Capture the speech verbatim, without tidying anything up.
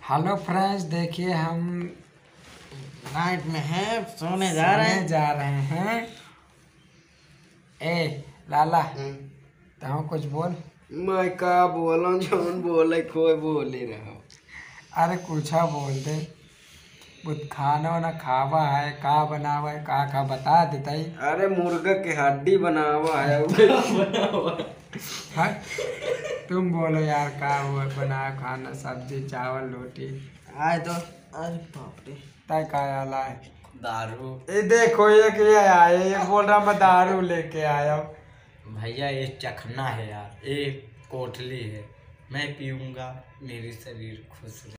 Hello friends, देखिए हम night में हैं, सोने जा रहे हैं जा रहे हैं। ए लाला, तो कुछ बोल। मैं का बोला जोन बोले कोई बोल ही रहा। अरे कुछ बोल दे। बुत खाना ना खावा है, का बनावा है, का का बता देता ही। अरे मुर्गा की हड्डी बनावा है। हाँ? तुम बोलो यार, का हुआ बना खाना, सब्जी चावल रोटी। आए तो अरे बाप रे, तय का आला है दारू। ये देखो, ये क्या आया, ये बोल रहा मैं दारू लेके आया। भैया ये चखना है यार, ये कोठली है, मैं पीऊंगा, मेरी शरीर खुश रहे।